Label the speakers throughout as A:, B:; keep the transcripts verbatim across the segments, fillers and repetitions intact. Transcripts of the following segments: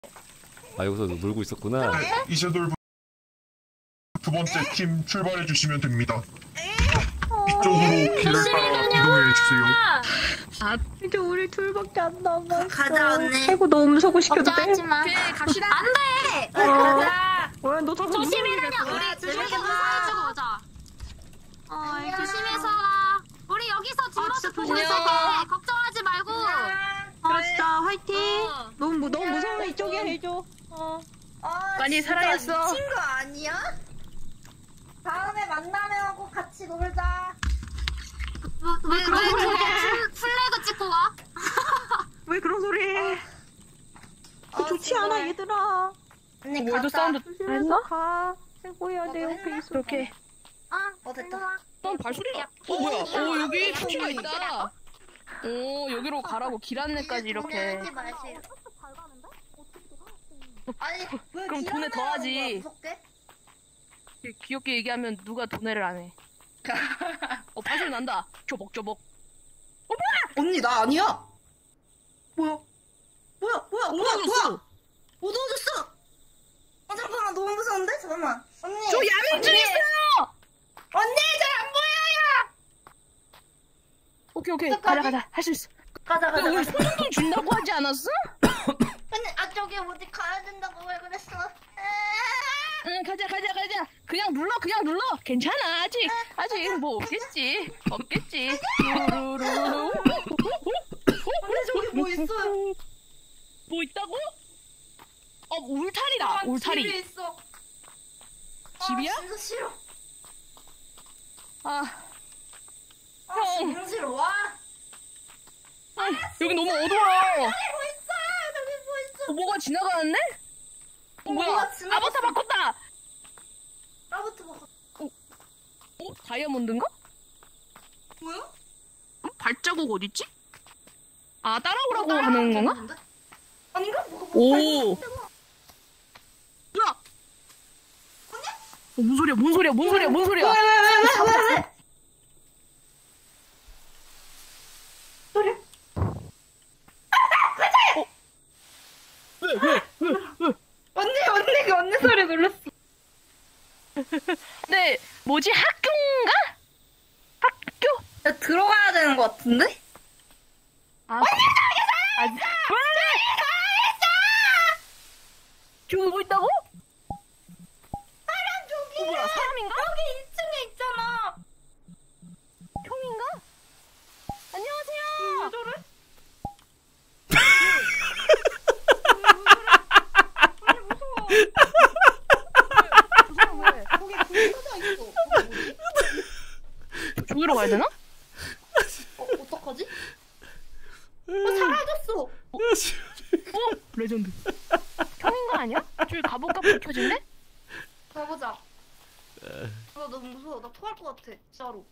A: 아 여기서 놀고 있었구나.
B: 이세돌 두 번째 팀 출발해 주시면 됩니다. 이쪽으로 길을 따라 이동해 주세요.
C: 아, 이제 우리 둘밖에 안 남았어.
D: 가자 언니.
C: 아이고 너무 소고 시켜도 돼?
D: 걱정하지 마.
E: 그래 갑시다.
D: 안돼.
C: 어.
D: 가자.
C: 왜 너 자꾸
E: 조심히라냐.
C: 무서워.
E: 우리 조심히 무사해주고 오자. 어, 조심해서 와. 우리 여기서 뒷모습 보고 있을게. 걱정하지 말고.
C: 그래 진짜 화이팅.
E: 어.
C: 너무 무- 너무 무서우면 이쪽에 해줘. 어.
D: 아,
C: 많이
D: 진짜
C: 사랑했어.
D: 미친 거 아니야? 다음에 만나면 꼭 같이 놀자.
E: 왜, 왜, 왜 그거 풀, 플래그 찍고 와?
C: 왜 그런 소리 해?
D: 어,
C: 좋지 않아 얘들아.
D: 언니
C: 월드
D: 가자.
C: 사운드 조심해서 가. 최고야 내
D: 어,
C: 옆에 있어.
D: 이렇게.
E: 아,
D: 어 됐다.
F: 어, 발소리가. 어, 뭐야? 어, 여기 표시가 있다. 어, 여기로 가라고 길 안내까지 이렇게.
D: 하지 마세요. 아니 왜
F: 그럼
D: 기억
F: 돈에
D: 내라는
F: 더하지.
D: 거야, 무섭게?
F: 귀- 귀엽게 얘기하면 누가 돈해를 안 해. 어, 발소리 난다. 조벅조벅.
D: 언니 나 아니야. 뭐야? 뭐야? 뭐야? 뭐야? 뭐야?
F: 어두워졌어.
D: 어두워졌어. 어 잠깐만 너무 무서운데? 잠깐만. 언니.
F: 저 야맹증
D: 언니.
F: 있어요!
D: 언니 잘 안 보여요.
F: 오케이, 오케이.
D: 어떡하지?
F: 가자, 가자. 할 수 있어.
D: 가자
F: 근데
D: 가자.
F: 우리
D: 가자.
F: 소정도 준다고 하지 않았어?
D: 언니 아 저기 어디 가야 된다고 왜 그랬어?
F: 응, 가자, 가자, 가자. 그냥 눌러, 그냥 눌러. 괜찮아. 아직, 아직 뭐 없겠지. 없겠지. 루루루.
D: 언니 저기 뭐 있어요?
F: 뭐 있다고? 어, 울타리다. 울타리.
D: 집이 있어.
F: 집이야?
D: 아, 진짜 싫어.
F: 아,
D: 아,
F: 형.
D: 진짜 싫어. 와.
F: 아, 여기 너무 어두워.
D: 저기 뭐 있어? 저기 뭐 있어?
F: 어, 뭐가 지나가는데? 어, 뭐야?
D: 뭐가 지나갔어?
F: 아바타 바꿨다.
D: 나부터 먹어.
F: 어? 다이아몬드인가?
D: 뭐야?
F: 어? 발자국 어딨지? 아, 따라오라고
D: 어,
F: 하는 건가?
D: 따라가는데? 아닌가? 뭐가
F: 오. 뭐야? 어, 뭔 소리야? 뭔 소리야? 뭔 소리야? 뭔 소리야?
D: 왜왜왜왜왜 소리?
F: 왜? 왜? 왜? 왜?
D: 언니 언니가 언니 소리 놀랐어.
F: 네, 뭐지? 학교인가? 학교?
D: 야, 들어가야 되는 것 같은데?
F: 아, 언니 저기서! 아, 저기서! 저기 뭐 있다고?
D: 사람 저기.
F: 어, 뭐야? 사람인가?
D: 여기 이 층에 있잖아.
F: 형인가? 안녕하세요.
D: 왜 저래?
F: 무서워 왜?
D: 거기 불 켜져 있어. 거기 뭐지?
F: 저기로 가야 되나?
D: 어, 어떡하지? 어, 사라졌어.
F: 어? 레전드. 형인가 아니야? 저기 가볼까? 불 켜진대?
D: 가보자. 아, 너무 무서워. 나 토할 것 같아. 진짜로.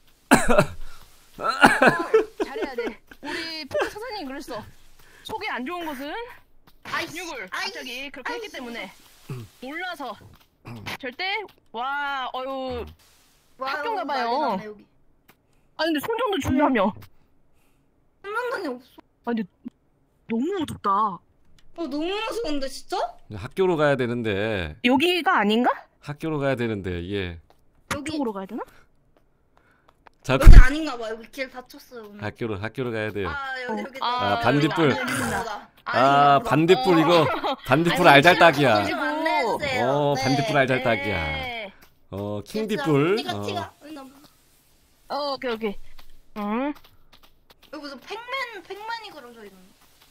F: 어, 잘해야 돼. 우리 프로 사장님 그랬어. 속이 안 좋은 것은
D: 아이씨.
F: 근육을
D: 아이씨.
F: 갑자기 그렇게 했기
D: 아이씨.
F: 때문에 몰라서 절대 와 어유
D: 와,
F: 학교인가
D: 여기
F: 봐요.
D: 난리 났네, 여기.
F: 아니 근데 손정도 중요하며
D: 한명단이 없어.
F: 아니 근데 너무 어둡다.
D: 어, 너무 무서운데 진짜?
A: 학교로 가야 되는데
F: 여기가 아닌가?
A: 학교로 가야 되는데 예.
D: 여기
F: 이쪽으로 가야 되나?
A: 자
D: 여기 아닌가 봐. 여기 길 닫혔어요. 오늘.
A: 학교로 학교로 가야 돼요.
D: 아 여기 여기
F: 아,
A: 반딧불.
D: 아
A: 아 반딧불 이거 반딧불 알잘딱이야.
D: 안내해주세요.
A: 어
D: 네.
A: 반딧불 알잘딱이야.
F: 네.
A: 어 킹딧불.
D: 티가
A: 어.
D: 티가.
F: 어 오케이 오케이. 응.
D: 여기 무슨 팩맨 팩맨이 그려져 있는.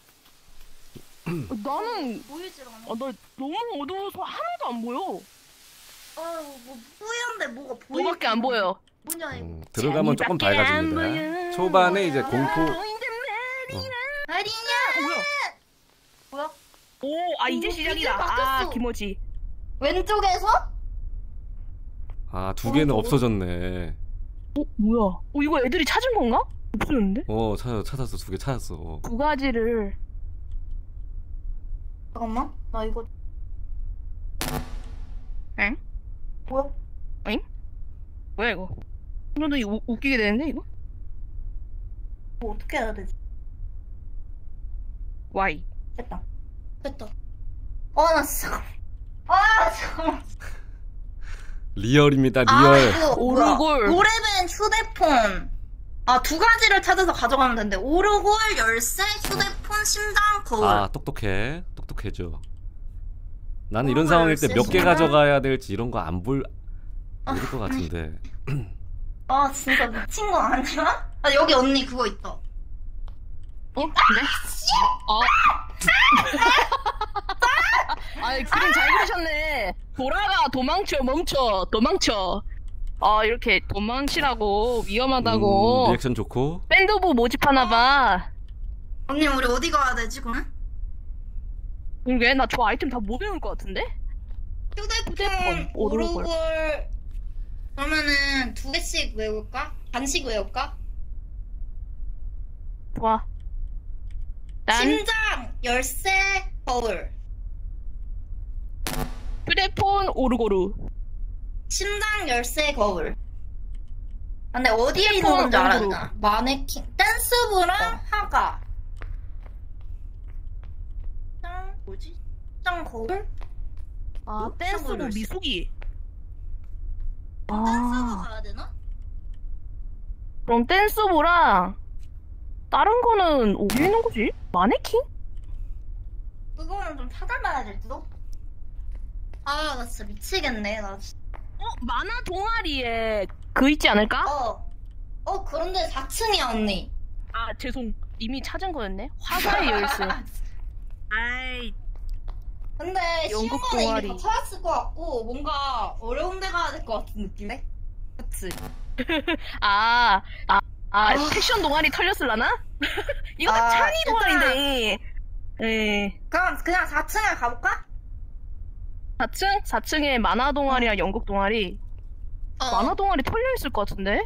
F: 어, 나는
D: 보이질 않아.
F: 어, 나 너무 어두워서 하나도 안 보여.
D: 아유 뭐 뿌연데 뭐가 보이?
F: 뭐밖에 안 보여.
D: 뭐냐 이거?
A: 음, 들어가면 조금
F: 재미밖에 안
A: 밝아집니다.
F: 보여.
A: 초반에 이제 공포.
D: 아리냐?
F: 어, 뭐야?
D: 뭐야?
F: 오, 아 이제
D: 오,
F: 시작이다.
D: 이제
F: 아,
D: 바뀌었어.
F: 김어지.
D: 왼쪽에서?
A: 아 두 개는 없어졌네.
F: 어, 뭐야? 어, 이거 애들이 찾은 건가? 없어졌는데?
A: 어 찾았 찾았어 두 개 찾았어. 어.
F: 두 가지를.
D: 잠깐만. 나 이거.
F: 엥?
D: 뭐야?
F: 뭐야 이거? 너도 이거 우- 웃기게 되는데 이거?
D: 뭐 어떻게 해야 되지?
F: Y.
D: 됐다. 됐다. 어나 진짜. 아 잠깐만.
A: 리얼입니다, 리얼.
D: 아 이거 뭐야?
F: 오르골.
D: 오래된 휴대폰. 아 두 가지를 찾아서 가져가면 된대. 오르골, 열쇠, 휴대폰, 심장, 거울.
A: 아, 똑똑해. 똑똑해져. 나는 이런
D: 어,
A: 상황일 때 몇 개
D: 열쇠
A: 가져가야 될지 이런 거 안 볼, 모를 것 같은데.
D: 아 진짜 미친 거 아니야? 아 여기 언니 그거 있다.
F: 어? 네? 어? 아이 그림 잘 그리셨네. 돌아가 도망쳐 멈춰 도망쳐. 아 이렇게 도망치라고 위험하다고.
A: 음, 리액션 좋고.
F: 밴드부 모집하나봐.
D: 언니 우리 어디 가야 되지 그럼?
F: 그러게 나 저 아이템 다 못 외울 것 같은데?
D: 휴대폰,
F: 휴대폰, 오르골.
D: 오르골. 그러면은 두 개씩 외울까? 반씩 외울까?
F: 좋아. 난
D: 심장, 열쇠, 거울.
F: 휴대폰 오르고루.
D: 심장, 열쇠, 거울. 근데 어디에 있는
F: 휴대폰,
D: 건지 알아야
F: 오르골.
D: 되나? 마네킹, 댄스부랑 화가. 짱, 뭐지? 짱, 거울?
F: 아
D: 어?
F: 댄스부
D: 샹블
F: 미숙이.
D: 댄스부
F: 아
D: 가야 되나?
F: 그럼 댄스부랑 다른 거는 어디 있는 거지? 마네킹?
D: 그거는 좀 찾아봐야 될지도? 아, 나 진짜 미치겠네. 나 진짜.
F: 어 만화 동아리에 그 있지 않을까?
D: 어. 어, 그런데 사 층이야, 언니.
F: 아 죄송 이미 찾은 거였네. 화사의 열쇠. 아이
D: 근데 쉬운
F: 연극
D: 거는
F: 동아리.
D: 이미 다 찾았을 것 같고, 뭔가 어려운 데 가야 될 것 같은 느낌에? 그치?
F: 아, 아, 아, 패션 동아리 털렸을라나? 이거 다
D: 아,
F: 찬이
D: 일단-
F: 동아리인데. 예.
D: 그럼 그냥 사 층에 가볼까?
F: 사 층? 사 층에 만화 동아리랑 연극 동아리.
D: 어.
F: 만화 동아리 털려있을 것 같은데?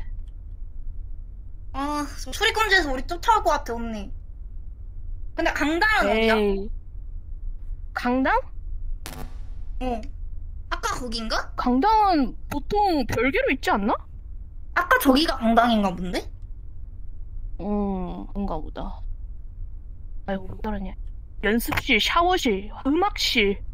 D: 아, 출입금지에서 우리 쫓아올 것 같아, 언니. 근데 강당은 어디야?
F: 에이. 강당?
D: 어. 아까 거긴가?
F: 강당은 보통 별개로 있지 않나?
D: 아까 저기가 강당인가 본데?
F: 음, 그런가 보다. 아이고, 못 알았냐. 연습실, 샤워실, 음악실.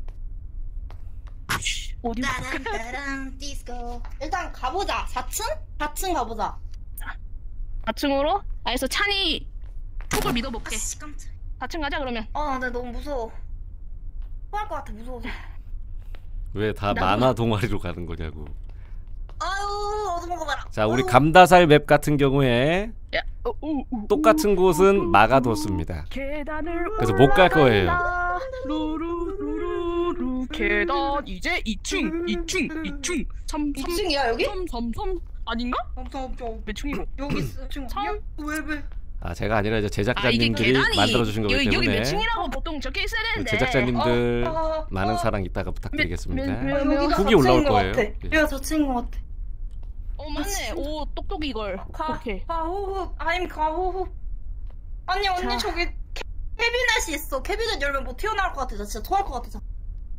F: 어디
D: 따란 따란 디스코. 일단 가보자. 사 층? 사 층 가보자.
F: 사 층으로? 알겠어, 찬이 촉을 믿어볼게.
D: 아씨 깜짝.
F: 사 층 가자, 그러면.
D: 아, 근데 너무 무서워. 토할 것 같아, 무서워서.
A: 왜 다
F: 나도-
A: 만화 동아리로 가는 거냐고.
D: 아유, 어두운 거 봐라.
A: 자, 우리
D: 아유.
A: 감다살 맵 같은 경우에
F: 야, 어, 우, 우,
A: 똑같은
F: 우,
A: 곳은
F: 우,
A: 막아뒀습니다.
F: 계단을
A: 그래서 못 갈 거예요.
F: 올라간다. 루루루루루 계단 이제 이 층, 이 층, 이 층. 삼,
D: 이
F: 삼,
D: 층이야, 여기?
F: 삼, 삼, 삼. 아닌가?
D: 엄청 엄청.
F: 몇 층이고?
D: 여기 있어. 지금
F: 참.
D: 왜 왜?
A: 아, 제가 아니라 이제
F: 아, 이게
A: 제작자님들이
F: 계단이
A: 만들어주신 거기
F: 여기, 여기
A: 때문에
F: 몇 층이라고 보통 적혀 있어야
A: 그
F: 되는데.
A: 제작자님들
D: 어, 어,
A: 많은
D: 어.
A: 사랑 이따가 부탁드리겠습니다.
F: 몇- 몇-
D: 아, 여기가
A: 후기
D: 사 층인
A: 올라올
D: 것
A: 거예요.
D: 같아.
A: 예.
D: 여기가 사 층인 것 같아.
F: 어 맞네.
D: 진짜.
F: 오 똑똑이 이걸.
D: 가,
F: 오케이.
D: 가호흡, 아임 가호흡. 아니 언니
F: 자.
D: 저기 캐- 캐비넷이 있어. 캐비넷 열면 뭐 튀어나올 것 같아. 나 진짜 토할 것 같아.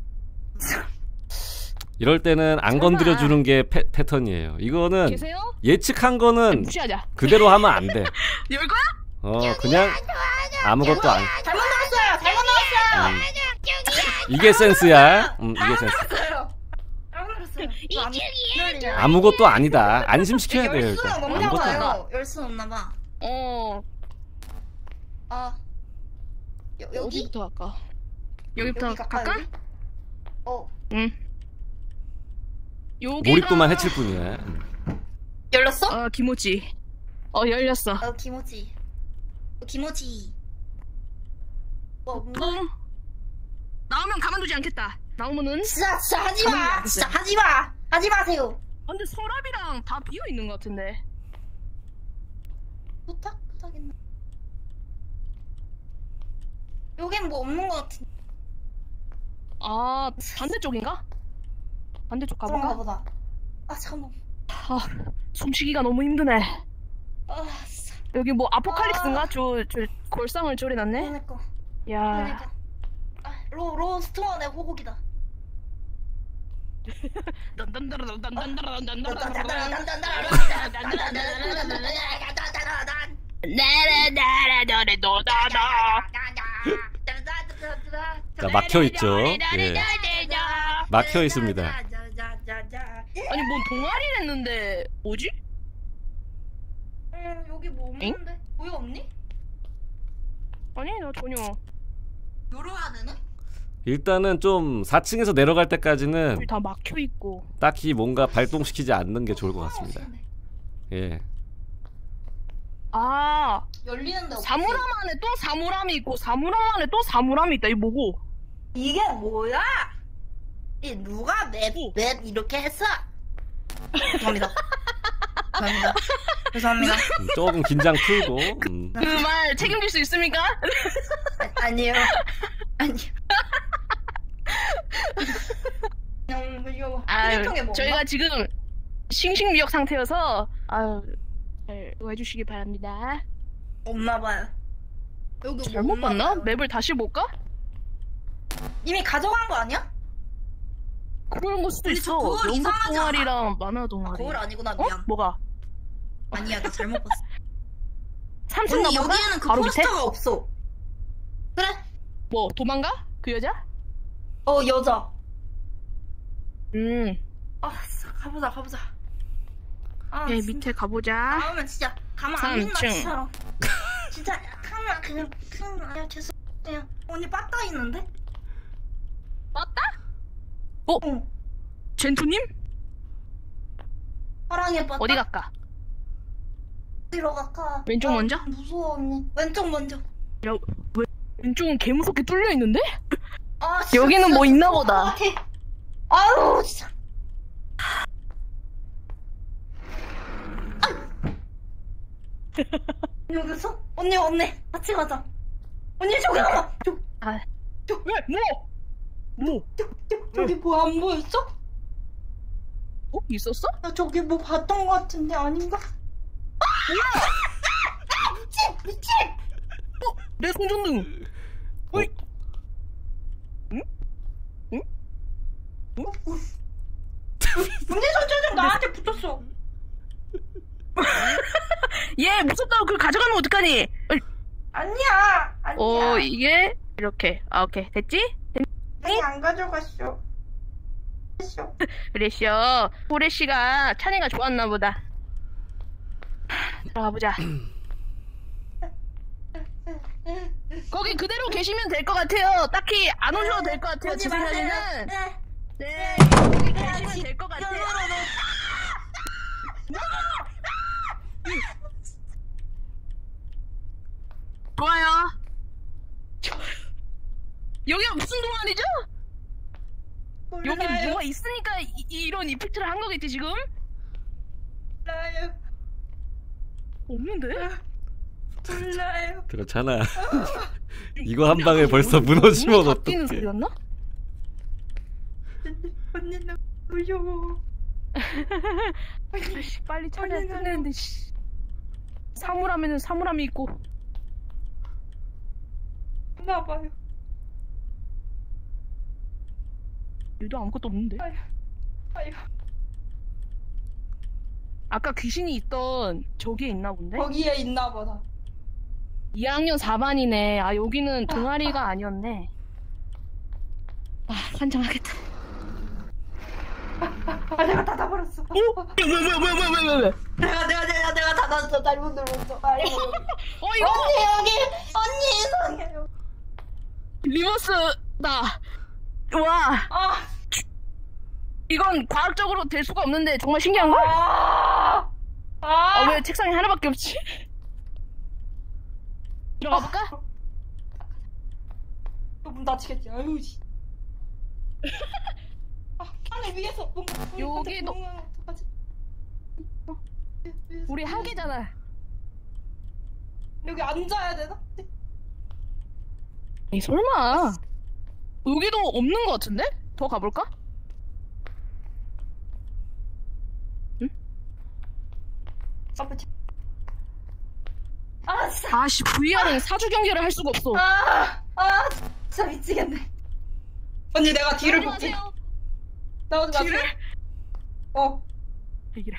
A: 이럴 때는 안
F: 설마.
A: 건드려 주는 게 패, 패턴이에요. 이거는
F: 계세요?
A: 예측한 거는
F: 무시하자.
A: 그대로 하면 안 돼.
F: 열 거야?
A: 어, 그냥 아무것도 안.
D: 잘못 나왔어요. 잘못 나왔어요.
A: 음. 이게 센스야. 음, 이게 센스.
D: 잘못 나왔어요. 이쪽이에요.
A: 아무것도 아니다. 안심시켜야 돼요,
D: 열수는
A: 일단.
D: 없나
A: 아무것도 아니다.
D: 봐요. 열수는 없나 봐.
F: 어.
D: 아. 여, 여기?
F: 어디부터 갈까? 여기부터
D: 여기 갈까,
F: 갈까?
D: 여기? 어.
F: 응. 여기.
A: 몰입도만 해칠 뿐이야. 음.
D: 열렸어?
F: 어 김오지. 어 열렸어.
D: 어, 김오지. 어, 김오지. 뭐, 뭔가?
F: 어. 나오면 가만두지 않겠다. 나오면은.
D: 진짜, 진짜 하지
F: 가만히
D: 마!
F: 안
D: 진짜
F: 있어요.
D: 하지 마! 하지 마세요!
F: 아, 근데 서랍이랑 다 비어 있는 것 같은데.
D: 부탁? 부탁했나? 여긴 뭐 없는 것 같은데.
F: 아 반대쪽인가? 반대쪽
D: 그런가
F: 가볼까?
D: 보다. 아, 잠깐만.
F: 아 숨쉬기가 너무 힘드네.
D: 아, 진짜.
F: 여기 뭐 아포칼립스인가?
D: 아.
F: 저, 저 골상을 조리놨네.
D: 그러니까.
F: 야.
D: 그러니까. 아, 로, 로스트원의 호곡이다.
F: 나라나라 너네 너다다.
A: 자, 막혀 있죠. 예. 막혀 있습니다.
F: 아니 뭔 동아리 했는데 뭐지?
D: 응, 여기 뭐 없는데? 뭐야 없니?
F: 아니 나 전혀.
D: 열어야 되네?
A: 일단은 좀 사 층에서 내려갈 때까지는
F: 여기 다 막혀 있고.
A: 딱히 뭔가 발동시키지 않는 게 좋을 것 같습니다. 예.
F: 아
D: 열리는데 없지?
F: 사물함 안에 또 사물함이 있고 사물함 안에 또 사물함이 있다. 이 뭐고?
D: 이게 뭐야? 이 누가 맵, 맵 이렇게 했어? 죄송합니다. 죄송합니다. 죄송합니다.
A: 음, 조금 긴장 풀고. 음.
F: 그 말 책임질 수 있습니까?
D: 아, 아니요. 아니요. 너무 귀여워.
F: 아유,
D: 휴대통에 뭐
F: 저희가 지금 싱싱미역 상태여서 아유 잘 해주시기 바랍니다.
D: 없나봐요. 여기 뭐
F: 잘못
D: 없나
F: 봤나?
D: 봐요.
F: 맵을 다시 볼까?
D: 이미 가져간 거 아니야?
F: 그런 걸 수도
D: 근데
F: 있어.
D: 저 그걸
F: 연극
D: 이상하지
F: 동아리랑 만화 동아리.
D: 거울 아니구나,
F: 어?
D: 미안.
F: 뭐가?
D: 아니야, 나 잘못 봤어.
F: 삼 층
D: 언니,
F: 가볼까?
D: 여기에는 그
F: 바로 밑에?
D: 포스터가 없어. 그래?
F: 뭐 도망가? 그 여자?
D: 어, 여자.
F: 음.
D: 아, 가보자, 가보자. 아,
F: 네,
D: 진짜.
F: 밑에 가보자.
D: 나오면 진짜 가만 안
F: 삼
D: 둔다,
F: 층.
D: 진짜로. 진짜 가만 그냥 그냥 아유 죄송해요. 언니 빠따 있는데?
F: 맞다? 어?
D: 응.
F: 젠투님?
D: 사랑해 빠따.
F: 어디 갈까?
D: 어디로 갈까?
F: 왼쪽
D: 아,
F: 먼저?
D: 무서워 언니. 왼쪽 먼저.
F: 야, 왜 왼쪽은 개 무섭게 뚫려 있는데?
D: 아, 진짜
F: 여기는 뭐
D: 진짜
F: 있나
D: 무서워.
F: 보다.
D: 아, 개- 아유 진짜. 여기 있어? 언니 언니 같이 가자. 언니 저기 가봐. 저,
F: 아,
D: 저,
F: 왜? 뭐? 뭐?
D: 저, 저, 저기 뭐 안 보였어?
F: 어? 있었어?
D: 나 저기 뭐 봤던 거 같은데 아닌가? 아! 아! 미친! 미친!
F: 내 손전등. 어이. 응? 응? 응?
D: 언니 손전등 나한테 붙었어.
F: 얘 무섭다고 그걸 가져가면 어떡하니? 어이.
D: 아니야. 아니야.
F: 어, 이게 이렇게. 아, 오케이. 됐지?
D: 아니 안 가져갔어. 했어.
F: 그랬어. 호레씨가 찬이가 좋았나 보다. 하, 들어가 보자. 거기 그대로 계시면 될 것 같아요. 딱히 안 오셔도 될 것 같아요. 제 생각에는.
D: 네.
F: 네, 거기 계시면 될 것 같아요. 좋아요. 여기가 무슨 동안이죠? 여기 뭐가 있으니까 이, 이런 이펙트를 한 거겠지 지금?
D: 몰라요.
F: 없는데?
D: 몰라요.
A: 그렇잖아. 이거 한 방에 벌써 무너지면
F: 문이 닫히는
A: 어떡해.
F: 소리였나?
D: 언니는 무서워.
F: 아이씨, 빨리 찾아야
D: 언니는-
F: 끝내는데 씨. 사물함에는 사물함이 있고.
D: 나봐요.
F: 여기도 아무것도 없는데?
D: 아유.
F: 아까 귀신이 있던 저기에 있나 본데?
D: 거기에 있나 보다.
F: 이 학년 사 반이네. 아 여기는 동아리가 아니었네. 아 환장하겠다.
D: 아 내가 닫아버렸어.
F: 어? 왜 왜 왜 왜 왜 왜 왜?
D: 내가 내가 내가 내가 닫았어. 잘못 눌렀어. 아이고.
F: 어 이거
D: 언니 여기 언니 이상해요.
F: 리버스다. 와
D: 아.
F: 이건 과학적으로 될 수가 없는데 정말 신기한 걸?
D: 아. 아.
F: 아 왜 책상에 하나밖에 없지? 들어가 볼까?
D: 이거 문 닫히겠지. 아유 씨. 아, 안에 위에서 뭔가
F: 여기도-
D: 뭔가 어떡하지?
F: 우리 한 개잖아.
D: 여기 앉아야 되나?
F: 에이 설마 여기도 없는 것 같은데? 더 가볼까?
D: 아 진짜.
F: 아씨 브이알은 사주 경계를 할 수가 없어.
D: 아, 아, 진짜 미치겠네. 언니 내가 뒤를 볼게.
F: 안녕하세요.
D: 나오지 마.
F: 뒤를?
D: 어.
F: 이래.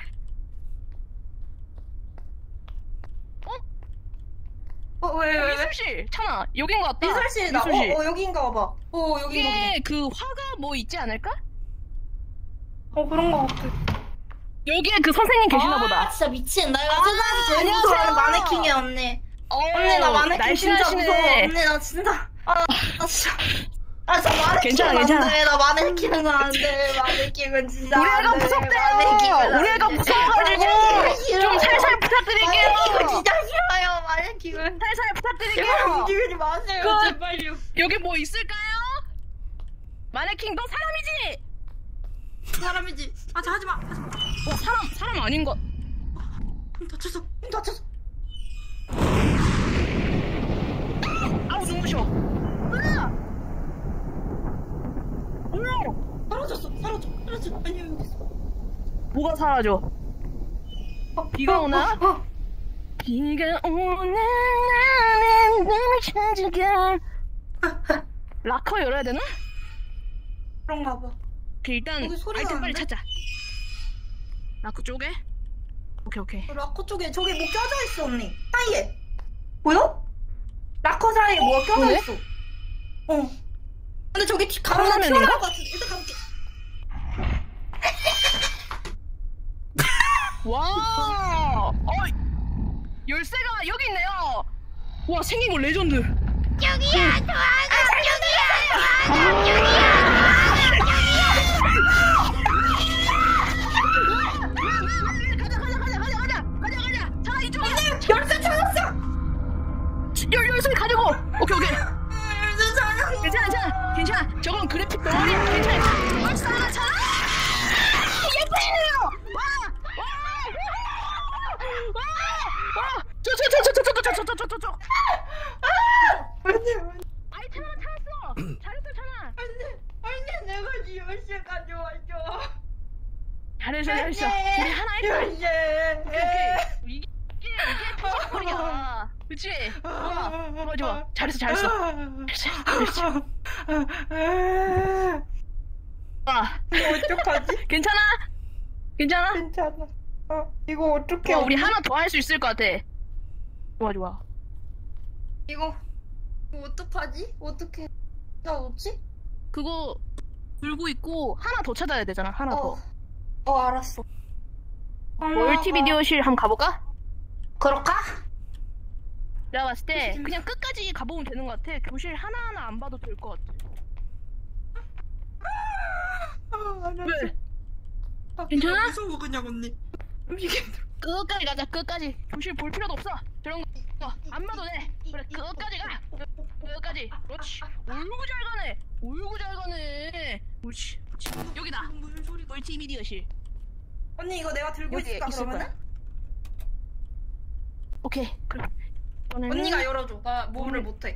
D: 어, 왜, 왜, 왜?
F: 미술실! 찬아, 여긴 것 같다.
D: 미술실이다.
F: 미술실.
D: 어, 어, 여기인가 봐. 어, 여기, 여기.
F: 이게 그 화가 뭐 있지 않을까?
D: 어, 그런 거 같아.
F: 여기에 그 선생님 계시나
D: 아,
F: 보다.
D: 진짜 미친. 나 이거
F: 아,
D: 세상에서 제일
F: 안녕하세요.
D: 무서워하는 마네킹이야, 언니.
F: 어,
D: 언니, 나 마네킹 진짜
F: 날씬하시네.
D: 무서워. 언니, 나 진짜. 아, 나 진짜. 아, 진짜 마네킹은
F: 괜찮아,
D: 안
F: 괜찮아.
D: 돼. 나 마네킹은 안 돼. 마네킹은 진짜
F: 우리
D: 안
F: 애가
D: 돼.
F: 무섭대요.
D: 마네킹은 안
F: 우리 애가
D: 돼.
F: 무서워가지고
D: 마네킹은 싫어.
F: 좀 살살 부탁드릴게요.
D: 마네킹은 진짜 싫어요, 마네킹은.
F: 살살
D: 제발
F: 부탁드릴게요.
D: 움직이지 마세요,
F: 그-
D: 제발요.
F: 여기 뭐 있을까요? 마네킹 너 사람이지?
D: 사람이지. 아, 자, 하지 마. 하지 마.
F: 어 사람 사람 아닌 것.
D: 힘 다쳤어. 힘 다쳤어.
F: 아우 눈부셔. 으아! 으아!
D: 사라졌어. 사라져. 사라져. 아니야, 여기 있어.
F: 뭐가 사라져?
D: 어,
F: 비가
D: 어,
F: 오나?
D: 어, 어.
F: 비가 오는 날엔 눈을 찾아가. 락커 열어야 되나?
D: 그런가 봐.
F: 오케이, 일단
D: 여기 소리가
F: 아이템 빨리
D: 나는데?
F: 찾자. 락커 쪽에? 오케이 오케이.
D: 라커 쪽에 저기 뭐 껴져 있어, 언니. 사이에. 보여? 라커 사이에 뭐가 껴져
F: 그래?
D: 있어. 어. 근데 저기 티- 가면
F: 화면인가?
D: 튀어나올 것 같은데. 일단 가볼게.
F: 와, 어, 열쇠가 여기 있네요. 와, 생긴 거 레전드.
E: 여기야 도와줘 여기야 도와줘 여기야
F: 가자, 가자, 가자, 가자, 가자, 가자, 가자. 자, 이쪽이야.
D: 열쇠 찾았어!
F: 열, 열쇠 가지고. 오케이, 오케이.
D: 열쇠 찾았어!
F: 괜찮아, 괜찮아, 괜찮아. 저건 그래픽 덩어리야. 괜찮아. 벌써 하나 예쁘네요. 와, 와, 와, 와. 저, 저, 저, 저, 저, 저, 저, 저, 저, 저, 저.
D: 언니, 언니,
F: 아이템 하나 찾았어. 잘했어, 찬아.
D: 언니, 언니, 내가 이 열쇠 가져와줘.
F: 잘했어, 잘했어. 우리 하나 했다.
D: 열쇠.
F: 오케이, 오케이. 이게, 이게, 이게 피지컬이야. 그치? 좋아, 좋아, 좋아. 잘했어, 잘했어. 잘했어, 잘했어. 와,
D: 이거 어떡하지?
F: 괜찮아? 괜찮아?
D: 괜찮아. 어, 이거 어떡해.
F: 어, 우리
D: 언니?
F: 하나 더 할 수 있을 것 같아. 좋아, 좋아.
D: 이거, 이거 어떡하지? 어떡해. 나 어찌?
F: 그거 들고 있고 하나 더 찾아야 되잖아. 하나
D: 어,
F: 더.
D: 어, 알았어.
F: 멀티비디오실 한번 가볼까?
D: 그럴까?
F: 내가 봤을 때 그냥 끝까지 가보면 되는 것 같아. 교실 하나하나 안 봐도 될 것 같아. 왜? 괜찮아?
D: 무서워, 그냥, 언니. 이게.
F: 끝까지 가자. 끝까지. 교실 볼 필요도 없어. 저런 거 안 봐도 돼. 그래, 끝까지 가. 끝- 끝까지. 그렇지. 울고 잘 가네. 울고 잘 가네. 그렇지. 그렇지. 여기다.
D: 무슨 소리?
F: 멀티미디어실.
D: 언니, 이거 내가 들고
F: 여기
D: 있을까,
F: 있을
D: 그러면은?
F: 거야. 오케이. 그럼 이번에는
D: 언니가 열어줘. 나 뭐를
F: 음.
D: 못해.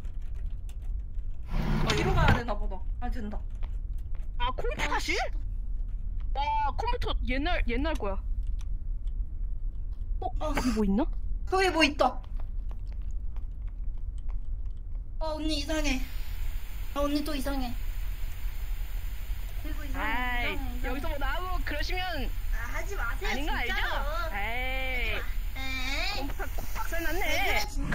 D: 어, 뒤로 가야 되나 보다. 아, 된다.
F: 아, 컴퓨터실? 와, 컴퓨터 옛날 옛날 거야. 어, 여기 뭐 있나?
D: 저기 뭐 있다. 어, 언니 이상해. 아, 언니 또 이상해. 이거 이상해.
F: 아이,
D: 이상해, 이상해.
F: 여기서 뭐 나오고 그러시면
D: 아, 하지 마세요.
F: 아닌 거 알죠?
D: 진짜로.
F: 에이,
D: 에이.
F: 컴퓨터 박살
D: 왜
F: 났네.
D: 그래, 진짜.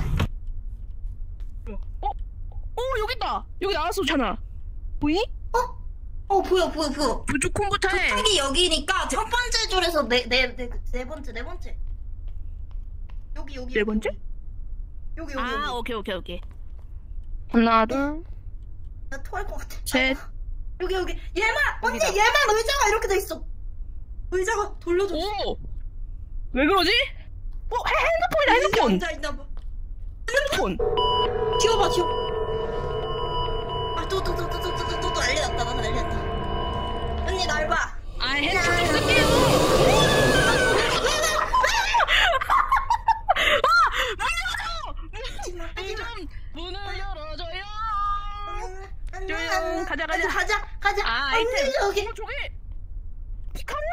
F: 어, 어, 여기 있다. 여기 나왔어, 잖아. 보이니?
D: 어? 어, 보여, 보여, 보여.
F: 부족 컴퓨터에.
D: 저기 여기니까 첫 번째 줄에서 네, 네, 네, 네 번째, 네 번째. 여기, 여기.
F: 네
D: 여기,
F: 번째?
D: 여기, 여기,
F: 아,
D: 여기.
F: 오케이, 오케이, 오케이. 하나, 둘,
D: 나 토할 것 같아.
F: 셋.
D: 여기, 여기. 얘만! 언니,
F: 여기다.
D: 얘만 의자가 이렇게 돼 있어. 의자가 돌려져 있어.
F: 오! 왜 그러지? 어, 핸- 핸드폰이다, 핸드폰.
D: 앉아있나 봐.
F: 핸드폰.
D: 튀어봐, 튀어. 아, 또, 또, 또, 또, 또, 또, 또, 또, 난리 났다, 나 난리 났다. 언니, 날 봐.
F: 아, 핸드폰 좀 쓸게요. 좀 문을 열어줘요. 조용. 가자, 가자.
D: 가자, 가자.
F: 아,
D: 언니,
F: 아이템.
D: 여기.
F: 어, 저기. 피카면?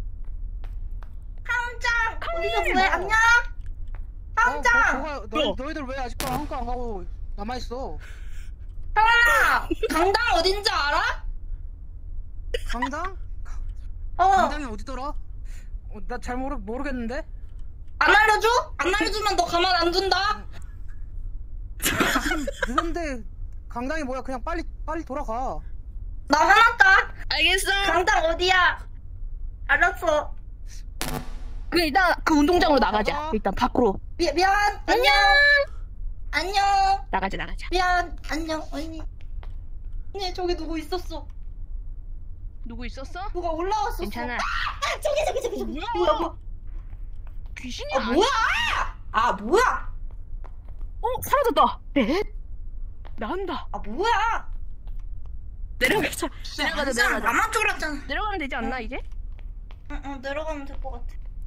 D: 함장.
F: 카운이.
D: 어디서 뭐해? 안녕. 함장.
G: 어, 너,
F: 뭐?
G: 너희들 왜 아직도 한국 안 가고 남아있어?
D: 형아, 강당 어딘지 알아?
G: 강당?
D: 어.
G: 강당이 어디더라? 어, 나 잘 모르, 모르겠는데?
D: 안 알려줘? 안 알려주면 너 가만 안 둔다.
G: 지금 늦은데 강당이 뭐야? 그냥 빨리 빨리 돌아가.
D: 나 화났다.
F: 알겠어.
D: 강당 어디야? 알았어.
F: 그 일단 그 운동장으로 나가자. 일단 밖으로
D: 미, 미안. 안녕. 안녕.
F: 나가자 나가자.
D: 미안. 안녕. 언니. 언니 저기 누구 있었어?
F: 누구 있었어?
D: 누가 올라왔었어?
F: 괜찮아.
D: 아, 저기 저기 저기 저기.
F: 뭐야?
D: 뭐야 뭐야?
F: 귀신이
D: 아
F: 아니-
D: 뭐야? 아 뭐야?
F: 어 사라졌다. 에? 나온다.
D: 아 뭐야?
F: 내려가자. 내려가자
D: 항상
F: 내려가자.
D: 나만 쫄았잖아.
F: 내려가면 되지 않나 이제?
D: 응, 응, 내려가면 될 것 같아.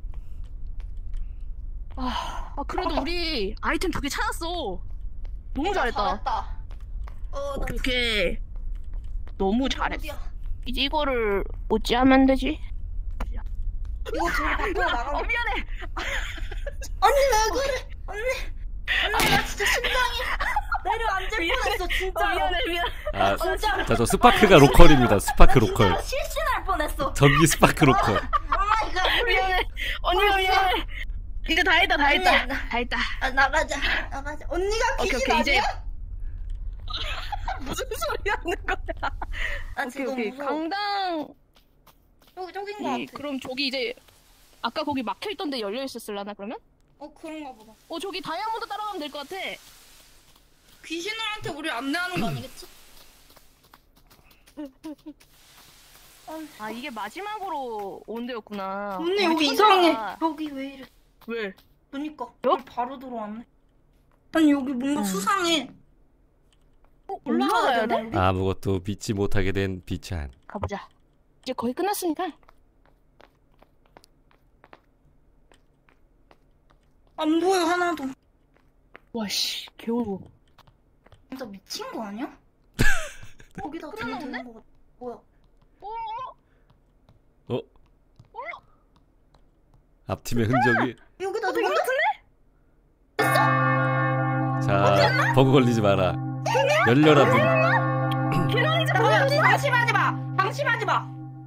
F: 아, 아 그래도 우리 아이템 두 개 찾았어. 너무 잘했다.
D: 잘했다. 어, 나
F: 이렇게 너무 잘했어.
D: 어디야?
F: 이제 이거를 어찌하면 되지?
D: 이거 저기 밖으로 나가.
F: 어 미안해.
D: 언니 왜 그래? 언니. 언니 나 진짜 심장이 내려앉을 뻔했어
F: 어
D: 진짜로.
F: 미안해 미안.
A: 아,
D: 진짜로.
A: 자, 저 스파크가 로컬입니다. 스파크 로컬.
D: 진짜로 실신할 뻔했어.
A: 전기 스파크 로컬.
D: 오마이갓 우리.
F: 미안해. 언니가 미안해. 이제 다 했다 다 했다.
D: 아니야, 나-
F: 다 했다.
D: 아, 나가자. 나가자. 언니가
F: 오케이,
D: 귀신
F: 오케이, 이제-
D: 아니야?
F: 무슨 소리 하는 거야?
D: 나
F: 오케이
D: 지금
F: 오케이.
D: 무서워.
F: 강당
D: 저기 저긴 거
F: 이,
D: 같아.
F: 그럼 저기 이제 아까 거기 막혀 있던데 열려 있었을라나 그러면?
D: 어 그런가 보다.
F: 어 저기 다이아몬드 따라가면 될 것 같아.
D: 귀신들한테 우리 안내하는 거 아니겠지?
F: 아 이게 마지막으로 온 데였구나.
D: 언니
F: 우리
D: 여기
F: 천사가-
D: 이상해. 여기 왜 이래?
F: 왜?
D: 그니까
F: 여?
D: 여기 바로 들어왔네. 아니 여기 뭔가
F: 음.
D: 수상해.
F: 어,
D: 올라가야
F: 올라가야
D: 되나
F: 돼?
D: 우리?
A: 아무것도 믿지 못하게 된 비찬.
F: 가보자. 이제 거의 끝났으니까.
D: 안 보여 하나도.
F: 와씨 개울고.
D: 진짜 미친 거 아니야? 거기다
F: 끝났나
D: 들면 되는 거 같아. 뭐야?
F: 어?
A: 어? 앞팀의 흔적이.
D: 여기다
F: 어, 되게
D: 누가
A: 자, 버그 걸리지 마라. 열려라 문.
D: 뭐야? 방심하지 마. 방심하지 마.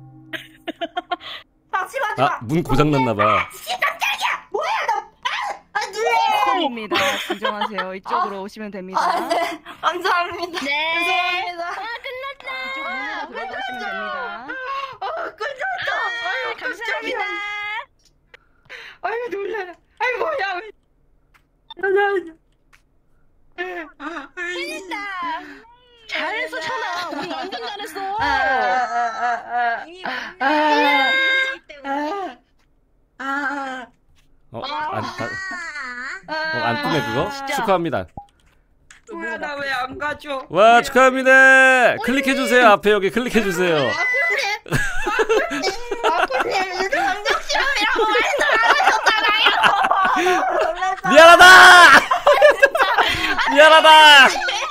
D: 방심하지
A: 아,
D: 마.
A: 문 고장 났나 봐.
D: 씨 깜짝이야. 뭐야 나? 아, 아 누래.
H: 입니다. 진정하세요. 이쪽으로 오시면 됩니다.
D: 아, 네. 감사합니다.
F: 네.
D: 죄송합니다.
H: 이쪽 문으로 들어가시면 됩니다.
D: 아, 끝났다. 아유,
F: 감사합니다.
D: 아유, 놀래라. 아유, 뭐야. 왜. 감사합니다.
F: 재밌다. 잘했어 천아. 우리 완전 잘했어.
D: 아, 아, 아, 아, 아, 아,
A: 어, 안, 안,
D: 아,
A: 어, 안 뜨네 그거?
F: 진짜.
A: 축하합니다.
D: 뭐야, 나 왜 안 가져?
A: 와, 축하합니다. 클릭해주세요. 앞에 여기 클릭해주세요.
D: 아쿠님, 이제 감정 실험이라고 말해서
A: 미안하다! 미안하다!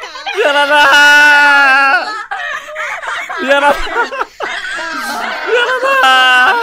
A: 미안하다! 미안하다! 미안하다!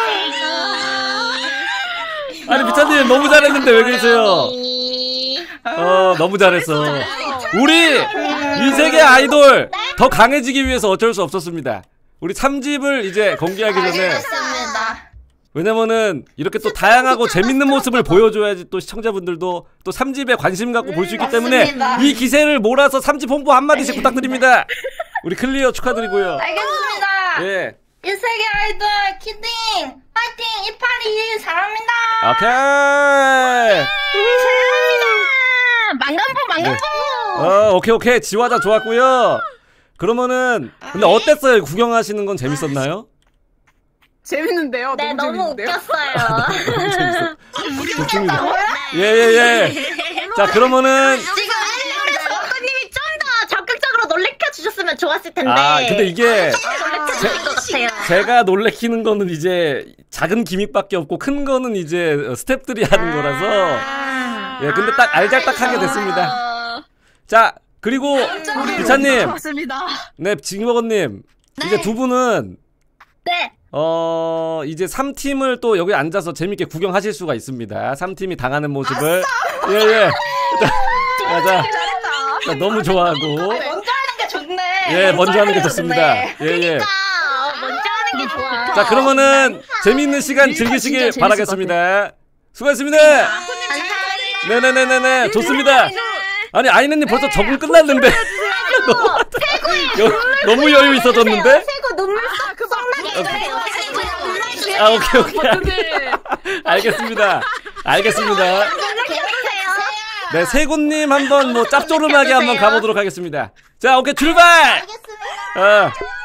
A: 아니, 비차님 너무 잘했는데 왜 그러세요? 어, 너무 잘했어. 우리 이 세계 아이돌 더 강해지기 위해서 어쩔 수 없었습니다. 우리 삼 집을 이제 공개하기 전에,
D: 알겠습니다.
A: 왜냐면은 이렇게 또 다양하고 재밌는 모습을 보여줘야지 또 시청자분들도 또 삼 집에 관심 갖고 볼 수 있기 때문에
D: 맞습니다.
A: 이 기세를 몰아서 삼 집 홍보 한마디씩 부탁드립니다. 우리 클리어 축하드리고요.
D: 알겠습니다.
A: 예.
D: 이 세계 아이돌 키딩 파이팅 이파리 사랑합니다.
A: 오케이.
F: 망간포 망간포.
A: 어, 오케이 오케이. 지화자 좋았고요. 그러면은 근데 어땠어요? 구경하시는 건 재밌었나요?
H: 재밌는데요?
D: 네
H: 너무
D: 너무
H: 재밌는데요?
D: 웃겼어요.
A: 너무 재밌어. 좋습니다. 예예예. 예. 자 그러면은
D: 지금 일본에서 어머님이 좀 더 적극적으로 놀래켜 주셨으면 좋았을 텐데.
A: 아 근데 이게
D: 놀래켜 주신 것 같아요.
A: 제가 놀래키는 거는 이제 작은 기믹밖에 없고 큰 거는 이제 스탭들이 하는 거라서 예 근데 딱 알잘딱하게 됐습니다. 자 그리고 기차님,
F: 맞습니다.
A: 네 징버거님 이제 두 분은
D: 네.
A: 어 이제 삼 팀을 또 여기 앉아서 재밌게 구경하실 수가 있습니다. 삼 팀이 당하는 모습을 예예. 자, 자, 자, 너무 좋아하고
D: 먼저 하는 게 좋네.
A: 예 먼저 하는 게 좋습니다. 예예.
D: 아, 먼저 하는 게 좋아.
A: 자 그러면은 재미있는 시간 즐기시길 바라겠습니다. 수고하셨습니다.
D: 감사합니다.
A: 네네네네네 좋습니다. 아니 아이네님 벌써 적응 끝났는데 여- 너무 여유 있어졌는데?
D: 세고 눈물 아, 그
A: 아, 오케이, 오케이. 알겠습니다. 알겠습니다. 네, 세군님 한번 뭐 짭조름하게 한번 가보도록 하겠습니다. 자, 오케이, 출발!
D: 알겠습니다.
A: 어.